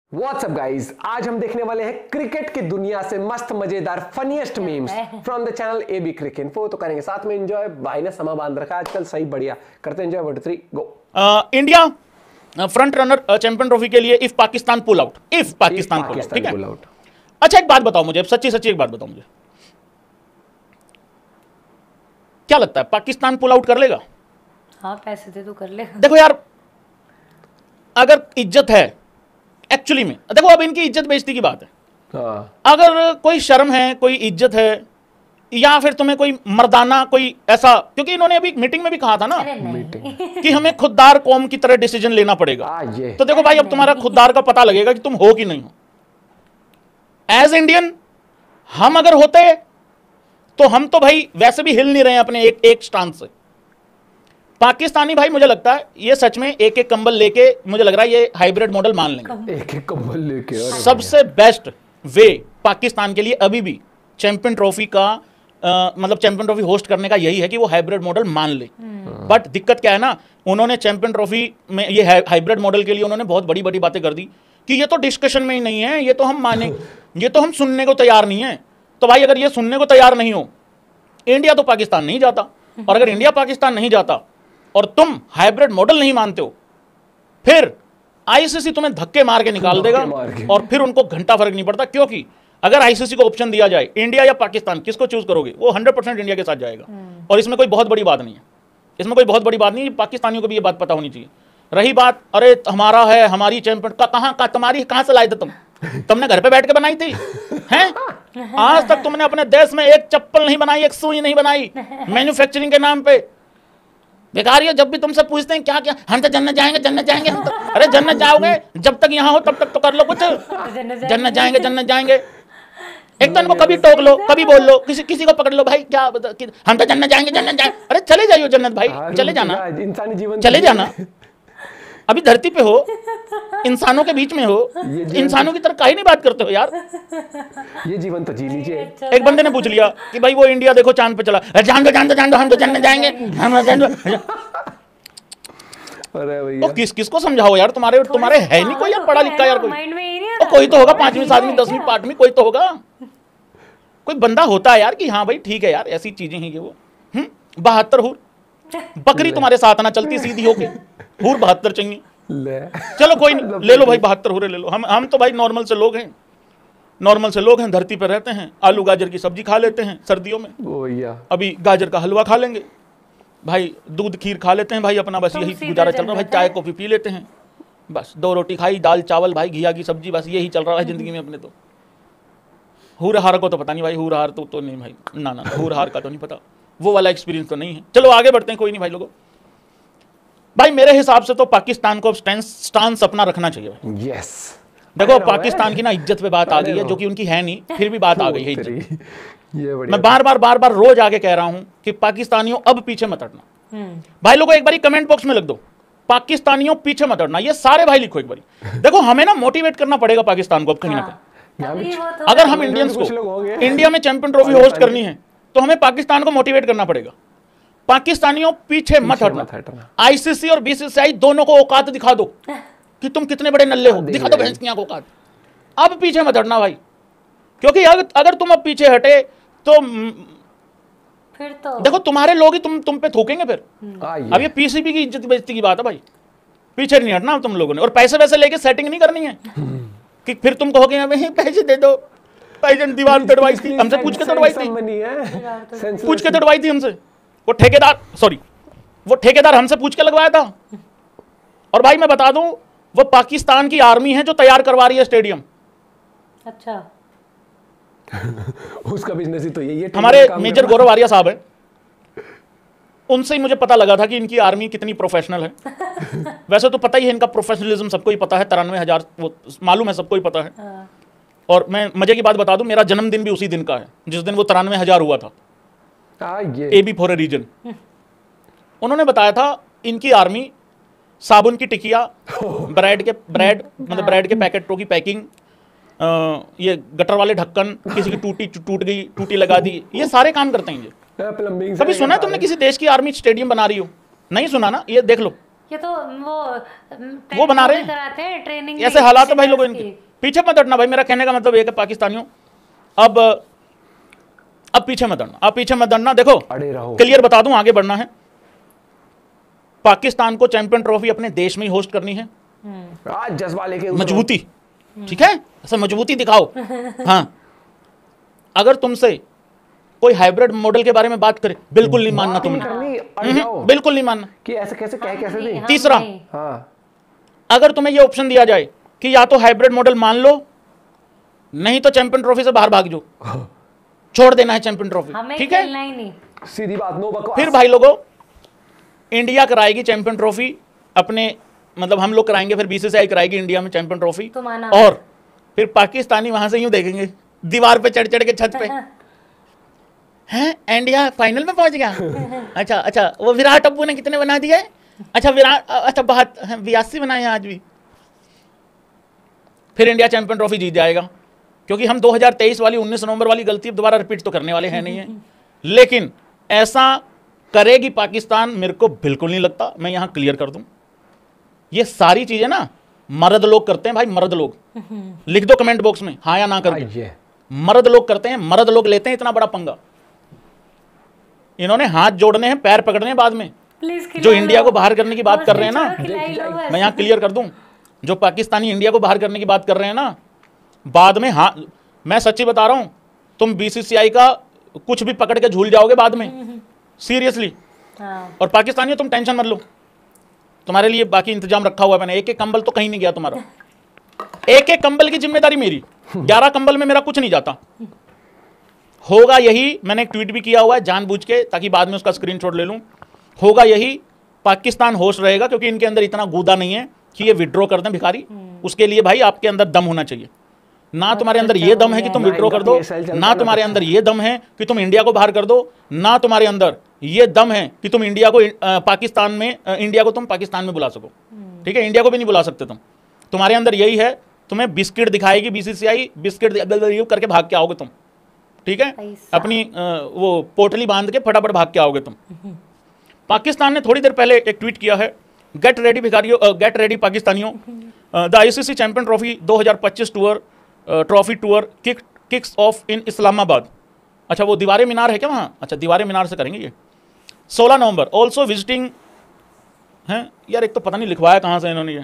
What's up guys, आज हम देखने वाले हैं क्रिकेट की दुनिया से मस्त मजेदार funniest memes from the channel AB crick info. तो करेंगे साथ में एंजॉय। भाई ने समा बांध रखा है आजकल, सही बढ़िया करते हैं enjoy. 1 2 3 go. India front runner champion trophy के लिए if Pakistan pull out, if Pakistan pull out, ठीक है। अच्छा एक बात बताओ मुझे, सच्ची सच्ची एक बात बताओ मुझे, क्या लगता है पाकिस्तान पुल आउट कर लेगा? हाँ पैसे दे तो कर लेगा। देखो यार, अगर इज्जत है एक्चुअली में, देखो अब इनकी इज्जत बेइज्जती की बात है। अगर कोई शर्म है, कोई इज्जत है, या फिर तुम्हें कोई मर्दाना कोई ऐसा, क्योंकि इन्होंने अभी मीटिंग में भी कहा था ना कि हमें खुददार कौम की तरह डिसीजन लेना पड़ेगा। तो देखो भाई, अब तुम्हारा खुददार का पता लगेगा कि तुम हो कि नहीं हो। एज इंडियन हम अगर होते तो हम तो भाई वैसे भी हिल नहीं रहे हैं अपने एक स्टांस से। पाकिस्तानी भाई मुझे लगता है ये सच में एक एक कंबल लेके, मुझे लग रहा है ये हाइब्रिड मॉडल मान लेंगे। एक एक कंबल लेके सबसे बेस्ट वे पाकिस्तान के लिए अभी भी चैंपियन ट्रॉफी का मतलब चैंपियन ट्रॉफी होस्ट करने का यही है कि वो हाइब्रिड मॉडल मान ले। बट दिक्कत क्या है ना, उन्होंने चैंपियन ट्रॉफी में ये हाइब्रिड मॉडल के लिए उन्होंने बहुत बड़ी बड़ी बातें कर दी कि ये तो डिस्कशन में ही नहीं है, ये तो हम माने, ये तो हम सुनने को तैयार नहीं है। तो भाई अगर ये सुनने को तैयार नहीं हो, इंडिया तो पाकिस्तान नहीं जाता। और अगर इंडिया पाकिस्तान नहीं जाता और तुम हाइब्रिड मॉडल नहीं मानते हो, फिर आईसीसी तुम्हें धक्के मार के निकाल देगा और फिर उनको घंटा फर्क नहीं पड़ता। क्योंकि अगर आईसीसी को ऑप्शन दिया जाए इंडिया या पाकिस्तान, किसको चूज करोगे? वो 100% इंडिया के साथ जाएगा। और इसमें कोई बहुत बड़ी बात नहीं है, इसमें कोई बहुत बड़ी बात नहीं है। पाकिस्तानियों को भी ये बात पता होनी चाहिए। रही बात, अरे हमारा है, हमारी चैंपियन का तुम्हारी कहां से लाए थे तुमने घर पे बैठ के बनाई थी हैं? आज तक तुमने अपने देश में एक चप्पल नहीं बनाई, एक सुई नहीं बनाई मैन्युफैक्चरिंग के नाम पे। बेकार ही, जब भी तुमसे पूछते हैं क्या क्या, हम तो जन्नत जाएंगे, जन्नत जाएंगे। हम तो, अरे जन्नत जाओगे जब तक यहाँ हो तब तक तो कर लो कुछ। जन्नत जाएंगे, जन्नत जाएंगे। एक तो इनको कभी टोक लो, कभी बोल लो, किसी को पकड़ लो, भाई क्या हम तो जन्नत जाएंगे, जन्नत जाएंगे। अरे चले जाइयो जन्नत भाई, चले जाना, इंसानी जीवन चले जाना। अभी धरती पे हो, इंसानों के बीच में हो, इंसानों की तरह काहे नहीं बात करते हो यार? ये जीवन तो जी लीजिए। एक बंदे ने पूछ लिया कि भाई वो इंडिया देखो चांद पे चला, जान दो जान दो जान दो, हम तो जन्नत जाएंगे, हम जान दो। अरे भैया, किसको समझाओ यार? तुम्हारे है नहीं कोई यार पढ़ा लिखा यार? कोई तो होगा, 5वीं 7वीं 10वीं 8वीं, कोई तो होगा, कोई बंदा होता है यार कि हाँ भाई ठीक है यार, ऐसी चीजें हैं ये वो। 72 हूर बकरी तुम्हारे साथ ना चलती सीधी होके, हूर 72 चाहिए। चलो कोई नहीं, ले लो भाई 72 हूरे ले लो। हम तो भाई नॉर्मल से लोग हैं, नॉर्मल से लोग हैं, धरती पर रहते हैं, आलू गाजर की सब्जी खा लेते हैं सर्दियों में, अभी गाजर का हलवा खा लेंगे भाई, दूध खीर खा लेते हैं भाई, अपना बस यही गुजारा चल रहा है भाई। चाय कॉफी पी लेते हैं बस, 2 रोटी खाई, दाल चावल भाई, घिया की सब्जी, बस यही चल रहा है जिंदगी में अपने। तो हूर हार को तो पता नहीं भाई, हूर हार तो नहीं भाई, ना हूर हार का तो नहीं पता, वो वाला एक्सपीरियंस तो नहीं है। चलो आगे बढ़ते हैं, कोई नहीं भाई लोगों। भाई मेरे हिसाब से तो पाकिस्तान को स्टांस अपना रखना चाहिए भाई। यस, देखो पाकिस्तान की ना इज्जत पे बात आ गई है, जो कि उनकी है नहीं, फिर भी बात आ गई है इज्जत। मैं बार बार रोज आगे कह रहा हूं कि पाकिस्तानियों अब पीछे मत हटना। भाई लोगों एक बारी कमेंट बॉक्स में लिख दो, पाकिस्तानियों पीछे मत हटना, ये सारे भाई लिखो एक बारी। देखो हमें ना मोटिवेट करना पड़ेगा पाकिस्तान को अब कहीं ना कहीं। अगर हम इंडियंस को इंडिया में चैंपियन ट्रॉफी होस्ट करनी है तो हमें पाकिस्तान को मोटिवेट करना पड़ेगा। पाकिस्तानियों पीछे मत हटना। आईसीसी और बीसीसीआई दोनों को औकात दिखा दो कि तुम कितने बड़े नल्ले हो, दिखा दो भैंस की आंख औकात। अब पीछे मत हटना भाई, क्योंकि अगर तुम अब पीछे हटे तो फिर तो देखो तुम्हारे लोग ही तुम पे थूकेंगे फिर। अब ये पीसीबी की इज्जत बेइज्जती की बात है भाई, पीछे नहीं हटना तुम लोगों ने। और पैसे वैसे लेके सेटिंग नहीं करनी है कि फिर तुम कहोगे हमें पैसे दे दो, पैसे दीवार तोड़वाई थी हमसे, पूछ के तोड़वाई थी, पूछ के तोड़वाई थी हमसे। वो ठेकेदार हमसे पूछ के लगवाया था। और भाई मैं बता दूं, वो पाकिस्तान की आर्मी है जो तैयार करवा रही है स्टेडियम। अच्छा उसका बिजनेस ही तो यही है। हमारे मेजर गौरव आर्या साहब है, उनसे ही मुझे पता लगा था कि इनकी आर्मी कितनी प्रोफेशनल है। वैसे तो पता ही है इनका प्रोफेशनलिज्म, सबको ही पता है। 93,000 वो मालूम है, सबको ही पता है। और मैं मजे की बात बता दूं, मेरा जन्मदिन भी उसी दिन का है जिस दिन वो 93,000 हुआ था। AB for a reason. उन्होंने बताया था इनकी आर्मी साबुन की टिकिया, ब्रेड के पैकेटों की पैकिंग, ये गटर वाले ढक्कन, किसी की टूटी लगा दी, ये सारे काम करते हैं ये। कभी सुना है तुमने किसी देश की आर्मी स्टेडियम बना रही हो? नहीं सुना ना, ये देख लो। ये तो वो बना रहे हैं, कराते हैं ट्रेनिंग, ऐसे हालात है भाई लोगों इनके। पीछे मत हटना भाई, मेरा कहने का मतलब एक है पाकिस्तानियों, अब पीछे मत हटना, अब पीछे मत हटना। देखो अड़े रहो। क्लियर बता दूं, आगे बढ़ना है। पाकिस्तान को चैंपियन ट्रॉफी अपने देश में ही होस्ट करनी है। आज जज्बा लेके मजबूती, ठीक है, ऐसा मजबूती दिखाओ। हाँ, अगर तुमसे कोई हाइब्रिड मॉडल के बारे में बात करे, बिल्कुल नहीं मानना तुमने, बिल्कुल नहीं मानना कि ऐसे कैसे कैसे दी। तीसरा, हाँ, अगर तुम्हें ये ऑप्शन दिया जाए कि या तो हाइब्रिड मॉडल मान लो, नहीं तो चैंपियन ट्रॉफी से बाहर भाग जाओ, छोड़ देना है चैंपियन ट्रॉफी, ठीक है, नहीं। सीधी बात, नो बकवास। फिर भाई लोगों, इंडिया कराएगी चैंपियन ट्रॉफी अपने, मतलब हम लोग कराएंगे, फिर बीसीसीआई कराएगी इंडिया में चैंपियन ट्रॉफी, और फिर पाकिस्तानी वहां से यूं देखेंगे दीवार पे चढ़ चढ़ के छत पे, हैं इंडिया फाइनल में पहुंच गया। अच्छा, वो विराट अब्बू ने कितने बना दिए? अच्छा विराट, अच्छा 82 बनाए हैं आज भी। फिर इंडिया चैंपियन ट्रॉफी जीत जाएगा, क्योंकि हम 2023 वाली 19 नवंबर वाली गलती दोबारा रिपीट तो करने वाले हैं नहीं है। लेकिन ऐसा करेगी पाकिस्तान, मेरे को बिल्कुल नहीं लगता। मैं यहां क्लियर कर दूं, ये सारी चीजें ना मर्द लोग करते हैं भाई, मर्द लोग। लिख दो कमेंट बॉक्स में हाँ या ना करके, मर्द लोग करते हैं, मर्द लोग लेते हैं इतना बड़ा पंगा। इन्होंने हाथ जोड़ने हैं, पैर पकड़ने हैं बाद में। जो इंडिया को बाहर करने की बात कर रहे हैं ना, मैं यहां क्लियर कर दूं, जो पाकिस्तानी इंडिया को बाहर करने की बात कर रहे हैं ना, बाद में हाँ, मैं सच्ची बता रहा हूं, तुम बीसीसीआई का कुछ भी पकड़ के झूल जाओगे बाद में, सीरियसली। और पाकिस्तानियों तुम टेंशन मत लो, तुम्हारे लिए बाकी इंतजाम रखा हुआ है मैंने। एक एक कंबल तो कहीं नहीं गया तुम्हारा, एक एक कंबल की जिम्मेदारी मेरी। 11 कंबल में मेरा कुछ नहीं जाता। होगा यही, मैंने एक ट्वीट भी किया हुआ है जानबूझ के, ताकि बाद में उसका स्क्रीनशॉट ले लूं। होगा यही, पाकिस्तान होस्ट रहेगा, क्योंकि इनके अंदर इतना गूदा नहीं है कि ये विड्रॉ कर दें भिखारी। उसके लिए भाई आपके अंदर दम होना चाहिए। ना तुम्हारे अंदर ये दम है कि तुम विड्रॉ कर दो, ना तुम्हारे अंदर ये दम है कि तुम इंडिया को बाहर कर दो, ना तुम्हारे अंदर ये दम है कि तुम इंडिया को पाकिस्तान में, इंडिया को तुम पाकिस्तान में बुला सको। ठीक है, इंडिया को भी नहीं बुला सकते तुम। तुम्हारे अंदर यही है, तुम्हें बिस्किट दिखाएगी बीसीसीआई, बिस्किट करके भाग के आओगे तुम। ठीक है, अपनी वो पोटली बांध के फटाफट भाग के आओगे तुम। पाकिस्तान ने थोड़ी देर पहले एक ट्वीट किया है, गेट रेडी भिखारियों, गेट रेडी पाकिस्तानियों, the ICC champion trophy 2025 tour, trophy tour kicks off in Islamabad. अच्छा, वो दीवारे मीनार है क्या वहाँ? अच्छा, दीवारे मीनार से करेंगे ये 16 नवंबर। ऑल्सो विजिटिंग हैं यार, एक तो पता नहीं लिखवाया कहाँ से इन्होंने ये।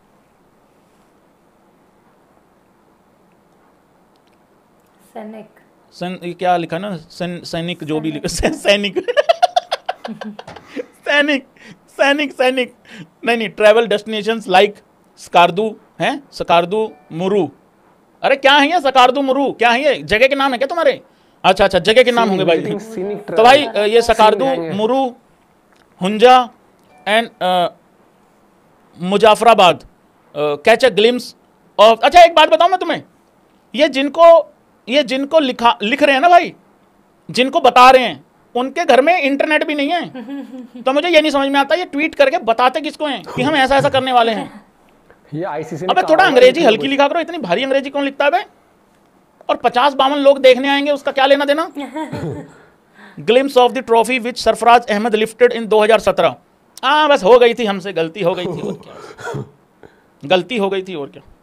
ये क्या लिखा ना, सैनिक, जो भी लिखा सैनिक सैनिक सैनिक सैनिक नहीं, ट्रैवल डेस्टिनेशंस लाइक स्कार्दू हैं, स्कार्दू मुरू। अरे क्या है ये स्कार्दू मुरू, क्या है ये? जगह के नाम है क्या तुम्हारे? अच्छा, जगह के नाम होंगे भाई। तो भाई ये Skardu Murree, Hunza and Muzaffarabad catch a glimpse of. अच्छा, एक बात बताऊं मैं तुम्हें, ये जिनको लिख रहे हैं ना भाई, जिनको बता रहे हैं, उनके घर में इंटरनेट भी नहीं है। तो मुझे ये नहीं समझ में आता, ये ट्वीट करके बताते किसको हैं कि हम ऐसा करने वाले हैं। ये आईसीसी अबे थोड़ा अंग्रेजी हल्की लिखा करो, इतनी भारी अंग्रेजी कौन लिखता है बे? और 50-52 लोग देखने आएंगे, उसका क्या लेना देना। Glimpse of the trophy which Sarfaraz Ahmed lifted in 2017। हाँ, बस हो गई थी हमसे, गलती हो गई थी, और क्या गलती हो गई थी, और क्या।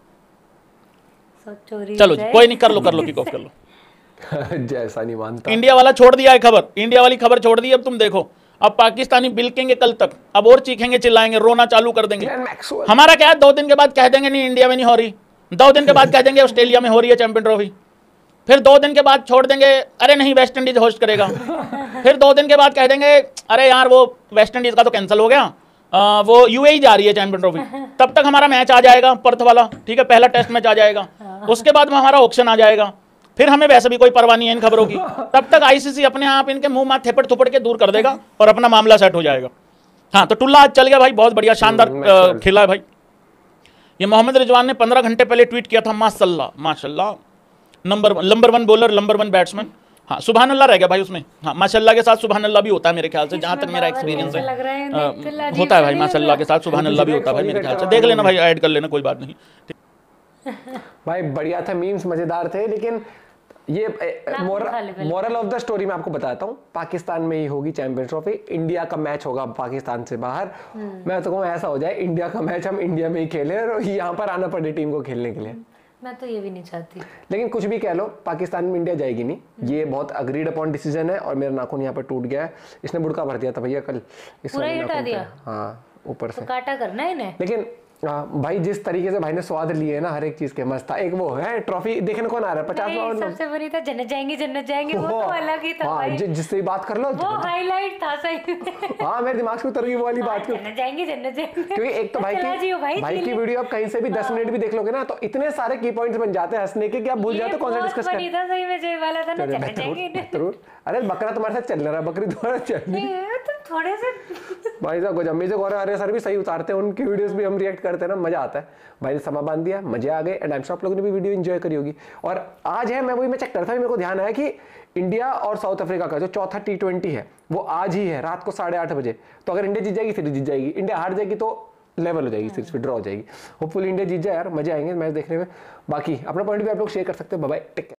चलो जी, कोई नहीं, कर लो किक ऑफ कर लो। जैसा नहीं मानता। इंडिया वाला छोड़ दिया है खबर, इंडिया वाली खबर छोड़ दी। अब तुम देखो, अब पाकिस्तानी बिल्केंगे कल तक, अब और चीखेंगे चिल्लाएंगे, रोना चालू कर देंगे। हमारा क्या है, 2 दिन के बाद कह देंगे नहीं इंडिया में नहीं हो रही, 2 दिन के बाद कह देंगे ऑस्ट्रेलिया में हो रही है चैंपियन ट्रॉफी, फिर 2 दिन के बाद छोड़ देंगे, अरे नहीं वेस्ट इंडीज होस्ट करेगा, फिर 2 दिन के बाद कह देंगे अरे यार वो वेस्ट इंडीज का तो कैंसिल हो गया, वो यूएई जा रही है चैंपियन ट्रॉफी। तब तक हमारा मैच आ जाएगा पर्थ वाला, ठीक है, पहला टेस्ट मैच आ जाएगा, उसके बाद हमारा ऑक्शन आ जाएगा, फिर हमें वैसे भी कोई परवाह नहीं है इन खबरों की। तब तक आईसीसी अपने आप इनके मुंह माथ थेपड़ थुपड़ के दूर कर देगा और अपना मामला सेट हो जाएगा। हाँ, तो टुल्ला आज चल गया भाई, बहुत बढ़िया, शानदार खेला है भाई। ये मोहम्मद रिजवान ने 15 घंटे पहले ट्वीट किया था, माशाल्लाह माशाल्लाह, नंबर 1 बॉलर, नंबर 1 बैट्समैन। हाँ, सुभान अल्लाह रह गया भाई उसमें। हाँ, माशाल्लाह के साथ सुभान अल्लाह भी होता है मेरे ख्याल से, जहां तक मेरा एक्सपीरियंस है, होता है भाई, माशाल्लाह के साथ सुभान अल्लाह भी होता है भाई मेरे ख्याल से। देख लेना भाई, ऐड कर लेना, कोई बात नहीं। भाई बढ़िया था, मीम्स मजेदार थे, लेकिन ये खा ले पहले। मोरल ऑफ द स्टोरी मैं आपको बताता हूँ, पाकिस्तान में ही होगी चैंपियंस ट्रॉफी, इंडिया का मैच होगा पाकिस्तान से बाहर। मैं तो कहूँ ऐसा हो जाए इंडिया का मैच हम इंडिया में ही खेलें और यहाँ पर आना पड़े टीम को खेलने के लिए। मैं तो ये भी नहीं चाहती। लेकिन कुछ भी कह लो, पाकिस्तान में इंडिया जाएगी नहीं, ये बहुत अग्रीड अपॉन डिसीजन है। और मेरा नाखून यहाँ पर टूट गया है, इसने बुड़का भर दिया था भैया कल, इस पूरा वाले ही हटा नाखून पे। दिया? हाँ ऊपर से। तो काटा करना है इन्हें। लेकिन भाई जिस तरीके से भाई ने स्वाद लिए ना हर एक चीज के, मस्त था। एक वो है ट्रॉफी देखने कौन आ रहा है 50 नहीं, सबसे बड़ी था जन्नत जाएंगे वो तो अलग ही था हाँ, भाई। जिससे भी बात कर लो वो हाईलाइट था सही में। हाँ मेरे दिमाग से उतर गई वो वाली बात क्यों, जन्नत जाएंगे क्योंकि एक तो भाई चला जियो भाई की वीडियो आप कहीं से भी 10 मिनट भी देख लोगे ना तो इतने सारे की पॉइंट्स बन जाते हैं हंसने के कि आप भूल जाते हो कौन सा डिस्कस कर। था सही में जो वाला था ना, जन्नत जाएंगे। जरूर। अरे बकरा तुम्हारे साथ चल रहा है, बकरी तुम्हारे चल रही है। तो थोड़े से भाई साहब गजब से गौरव आर्य सर भी सही उतारते हैं, उनकी वीडियोस भी हम रिएक्ट करते हैं ना, मजा आता है। भाई ने समा बांध दिया, मजे आ गए एंड आई एम श्योर आप लोगों ने भी वीडियो एंजॉय करी होगी। और आज है, मैं चेक कर रहा था, मेरे को ध्यान आया कि इंडिया और साउथ अफ्रीका का जो चौथा T20 है वो आज ही है रात को 8:30 बजे। तो अगर इंडिया जीत जाएगी सीरीज जीत जाएगी, इंडिया हार जाएगी तो लेवल हो जाएगी सीरीज, फिर ड्रॉ हो जाएगी। होपफुली इंडिया जीत जाए यार, मजे आएंगे मैच देखने में। बाकी अपना पॉइंट भी आप लोग शेयर कर सकते हो। Bye bye, take care.